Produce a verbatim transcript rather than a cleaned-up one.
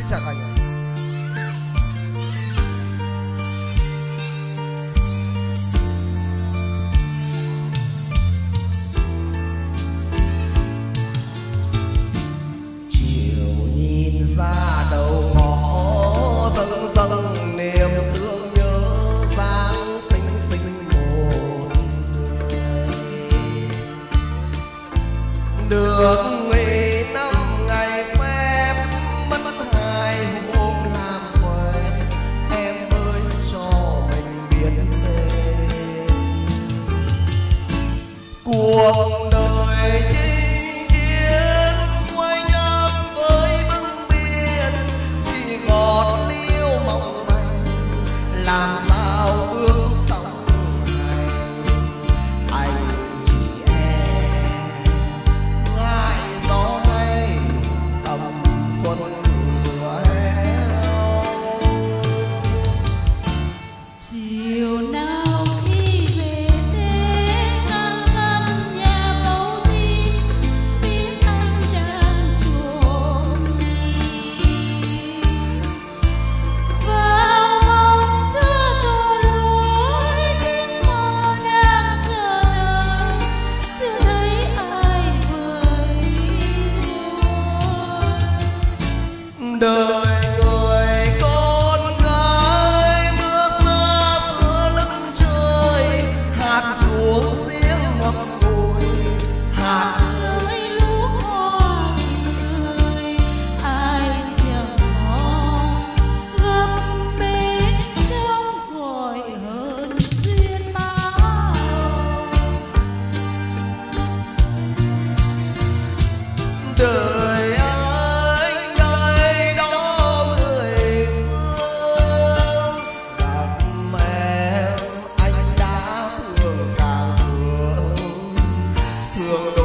chào cả nhà. Chiều nhìn ra đầu ngõ dâng dâng niềm thương nhớ dáng xinh xinh một người được nghỉ năm ngày phép mất hai hôm làm quen em ơi cho mình biết tên cuộc đời chinh chiến quay nhấp với bưng biên thì ngọt liêu mong manh làm sao bước sóng hành anh chị em ngại gió hay tầm xuân vừa héo chiều nào khi về đến ngang ngăn nhà mẫu đi biết anh đang trốn đi vào mong chưa tỏ lối tiếng mơ đang chờ đợi chưa thấy ai vời đời người con gái mưa xa giữa lưng trời hạt xuống tiếng ngập ngùi hạt rơi lũ hoa cười ai chẳng mong gấp bên trong gọi hơn duyên máu đời anh đây đó mười phương gặp em anh đã thương càng thương thương